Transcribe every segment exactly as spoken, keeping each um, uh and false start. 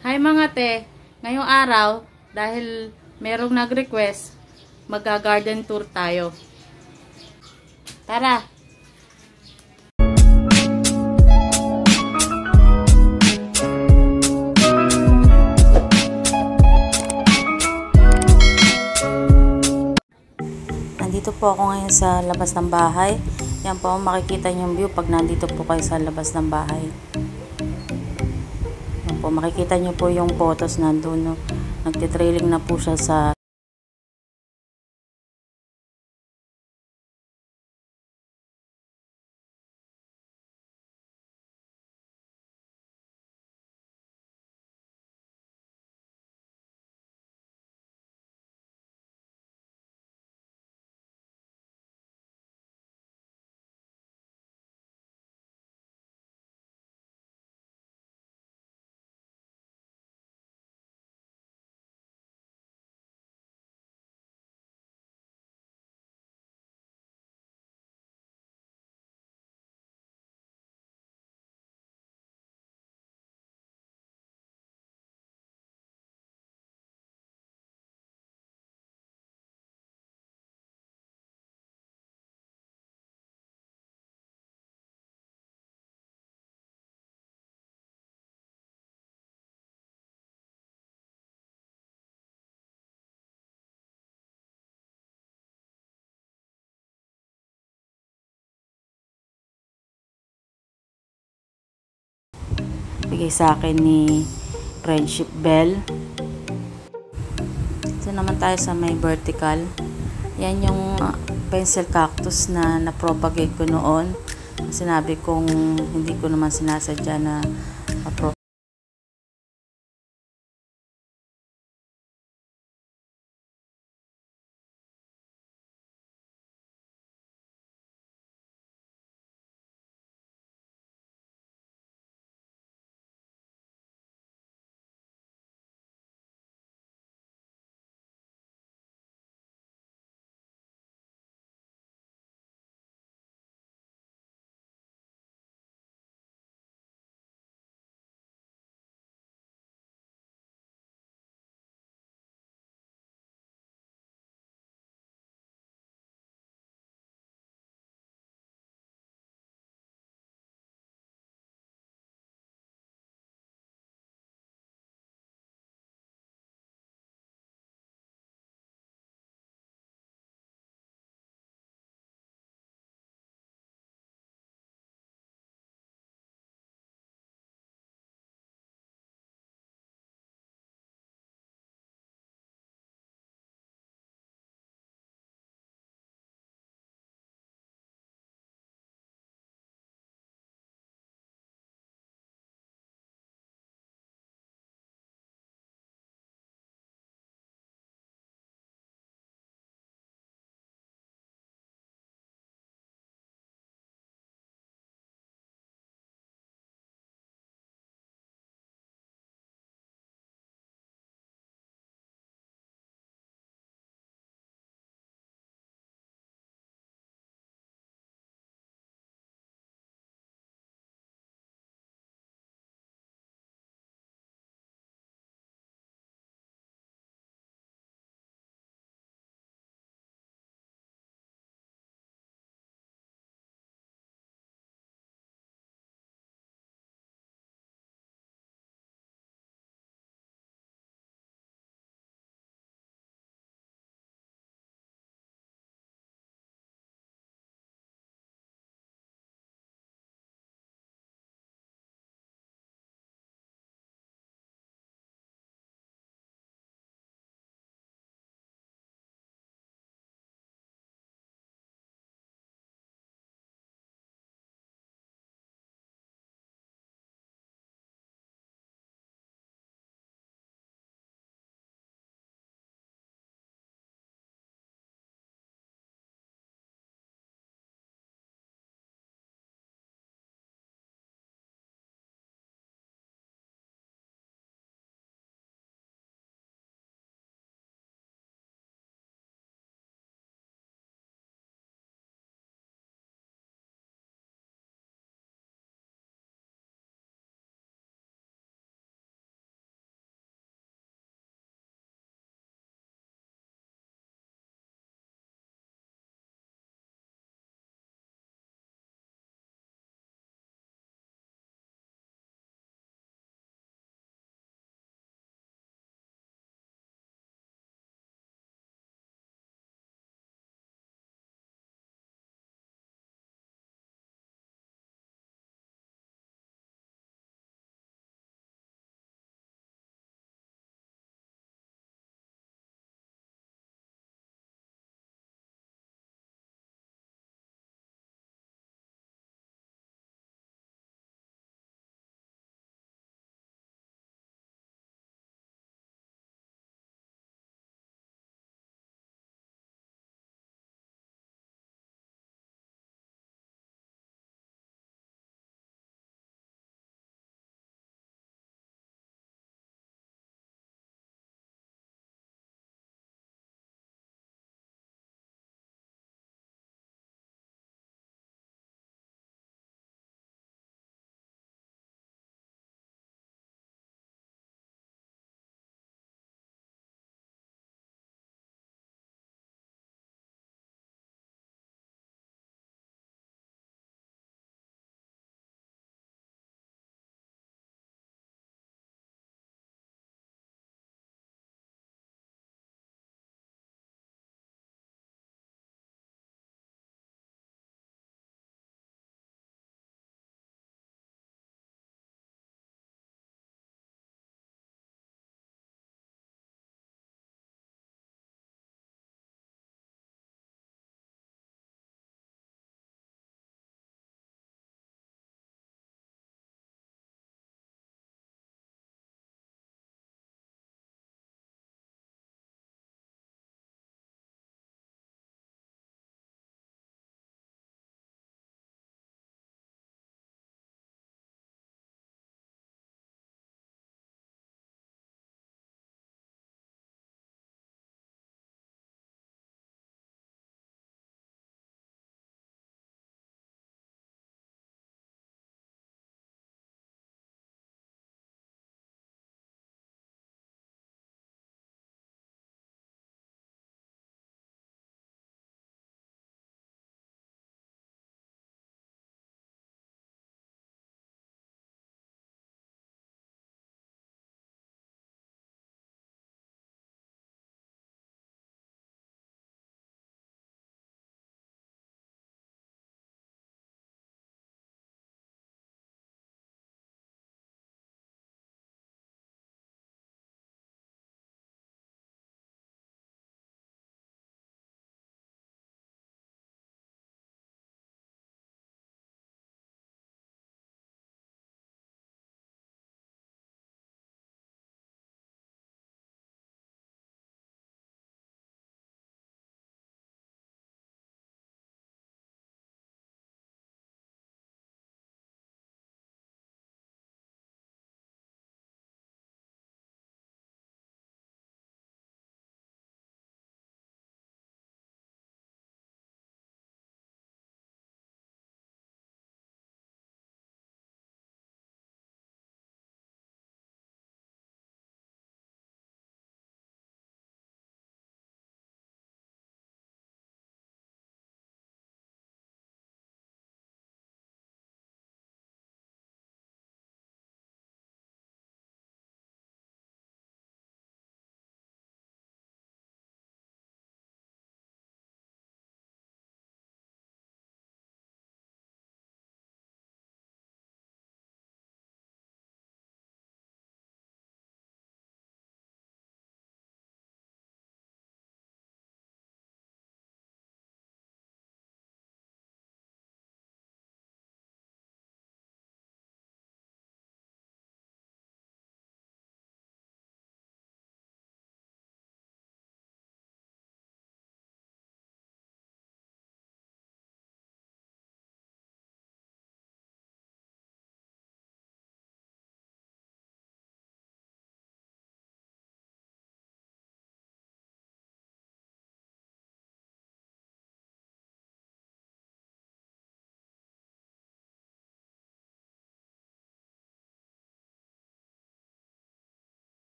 Hi mga te, ngayong araw, dahil merong nag-request, magga-garden tour tayo. Tara! Nandito po ako ngayon sa labas ng bahay. Yan po ang makikita niyong view pag nandito po kayo sa labas ng bahay. Yan po, makikita niyo po yung photos nandun. No? Nagtitrailing na po siya sa bigay sa akin ni Friendship Bell. Ito naman tayo sa may vertical. Yan yung uh, pencil cactus na na-propagate ko noon. Sinabi kong hindi ko naman sinasadya na uh,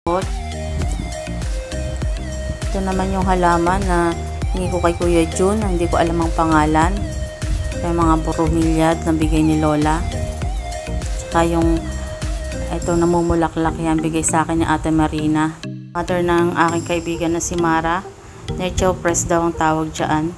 Ito naman yung halaman na hindi ko kay Kuya Jun, hindi ko alam ang pangalan. Yung mga bromeliad na bigay ni Lola. Tsaka yung ito namumulaklak yan, bigay sa akin ni Ate Marina. Mother ng aking kaibigan na si Mara. Nature Press daw ang tawag dyan.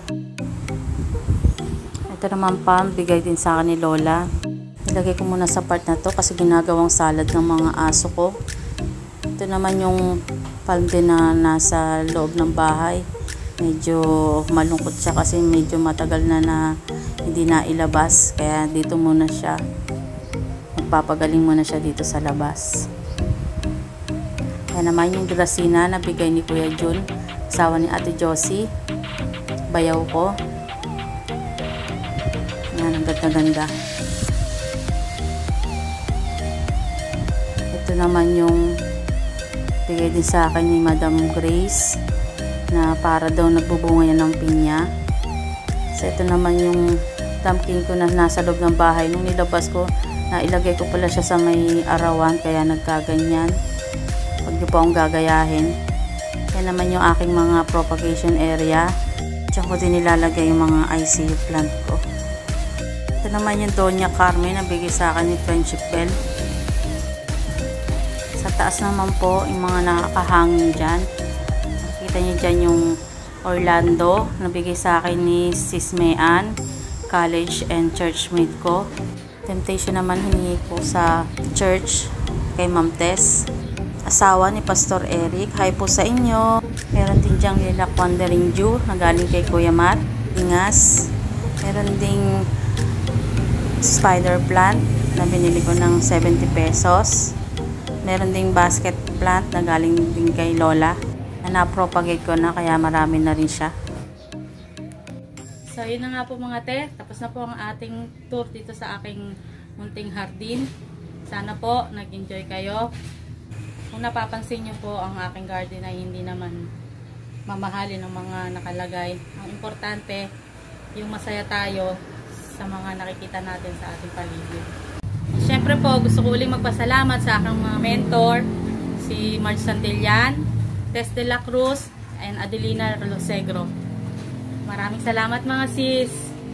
Ito naman palm, bigay din sa akin ni Lola. Nilagay ko muna sa part na to kasi ginagawang salad ng mga aso ko. Ito naman yung palm din na nasa loob ng bahay. Medyo malungkot siya kasi medyo matagal na na hindi na ilabas. Kaya dito muna siya. Magpapagaling muna siya dito sa labas. Kaya naman yung dracena na bigay ni Kuya Jun, asawa ni Ate Josie. Bayaw ko. Yan, ang ganda-ganda. Ito naman yung bigay din sa akin ni Madam Grace na para daw nagbubunga yan ng pinya. So ito naman yung pumpkin ko na nasa loob ng bahay. Nung nilabas ko, nailagay ko pala siya sa may arawan kaya nagkaganyan. Huwag niyo po akong gagayahin. Yan naman yung aking mga propagation area. Diyan ko din nilalagay yung mga I C U plant ko. Ito naman yung Doña Carmen na bigay sa akin ni Friendship Bell. Sa taas naman po, yung mga nakakahangin dyan. Nakikita nyo dyan yung Orlando, nabigay sa akin ni Sis Mayan, college and church mate ko. Temptation naman hiningi ko sa church kay Ma'am Tess, asawa ni Pastor Eric. Hi po sa inyo. Meron din dyang Lilac Wandering Dew na galing kay Kuya Matt. Ingas. Meron ding spider plant na binili ko ng seventy pesos. Meron ding basket plant na galing din kay Lola na na-propagate ko na kaya marami na rin siya. So yun na nga po mga te, tapos na po ang ating tour dito sa aking munting hardin. Sana po nag-enjoy kayo. Kung napapansin nyo po, ang aking garden ay hindi naman mamahalin ng mga nakalagay. Ang importante, yung masaya tayo sa mga nakikita natin sa ating paligid. Siyempre po, gusto ko uling magpasalamat sa aking mga mentor, si Marge Santillan, Tess de la Cruz, and Adelina Rosegro. Maraming salamat mga sis.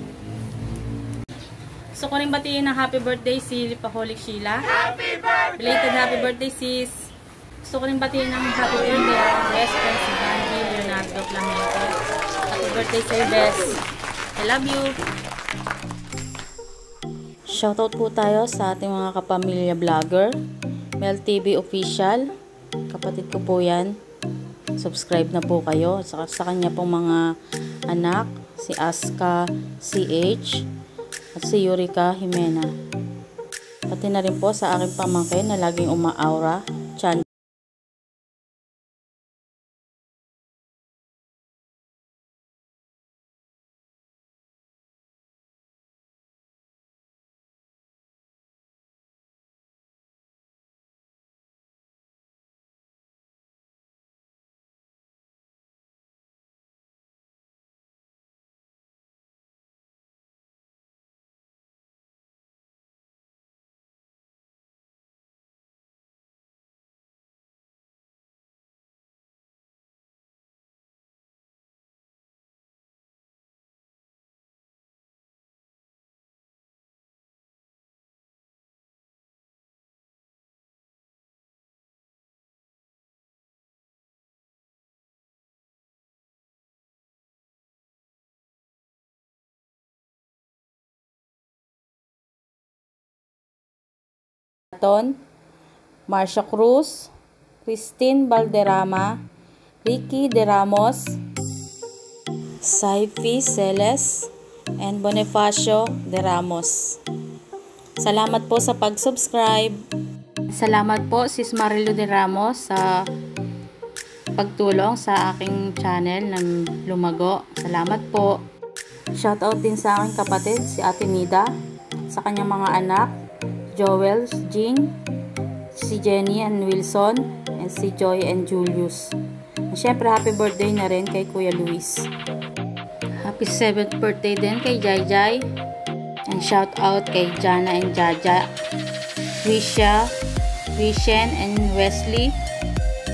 Gusto ko rin batiin ng happy birthday si Lipaholic Sheila. Happy birthday! Belated happy birthday sis. Gusto ko rin batiin ng happy birthday ang best friend si Bandy Leonardo Plamente. Happy birthday sa'yo, best. I love you. Shoutout po tayo sa ating mga kapamilya vlogger. Mel T V Official. Kapatid ko po yan. Subscribe na po kayo. Sa, sa kanya pong mga anak. Si Aska C H at si Yurika Jimena. Pati na rin po sa aking pamangkin na laging uma-aura. Chan. Marcia Cruz, Christine Valderrama, Ricky De Ramos, Saifi Celes, and Bonifacio De Ramos. Salamat po sa pag-subscribe. Salamat po Sis Marilu De Ramos sa pagtulong sa aking channel ng lumago. Salamat po. Shoutout din sa aking kapatid si Ate Nida, sa kanyang mga anak Joel, Jean, si Jenny and Wilson, and si Joy and Julius. And syempre, happy birthday na rin kay Kuya Luis. Happy seventh birthday din kay Jai Jai. And shout out kay Jana and Jaja, Wisha, Wishen and Wesley,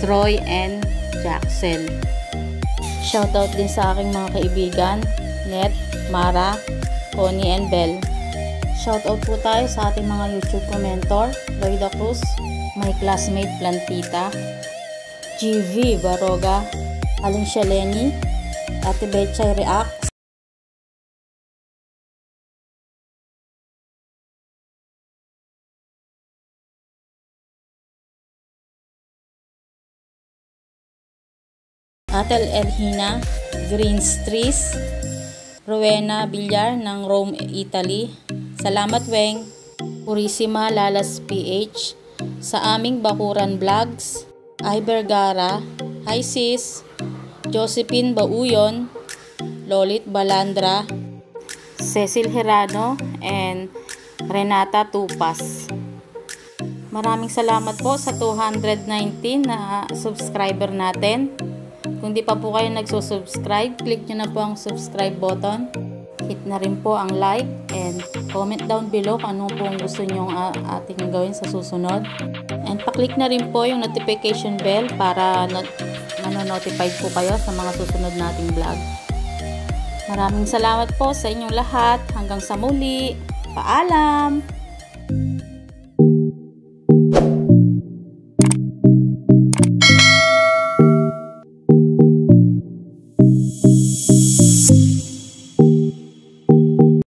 Troy and Jaxel. Shoutout din sa aking mga kaibigan, Net, Mara, Connie and Bell. Shoutout po tayo sa ating mga YouTube commentor, Loida Cruz, my classmate Plantita, G V Baroga, Alicia Lenny, Ate Betchay Reacts, Atel Elhina, Greens Trees, Rowena Villar ng Rome, Italy. Salamat Weng. Purisima Lalas P H, sa aming Bakuran Vlogs, Ay Vergara, Hi Sis, Josephine Bauyon, Lolit Balandra, Cecil Herano, and Renata Tupas. Maraming salamat po sa two hundred nineteen na subscriber natin. Kung di pa po kayo nagsusubscribe, click nyo na po ang subscribe button. Hit na rin po ang like and comment down below kung ano po ang gusto nyo uh, ating gawin sa susunod. And pa-click na rin po yung notification bell para not manonotified po kayo sa mga susunod nating vlog. Maraming salamat po sa inyong lahat. Hanggang sa muli. Paalam!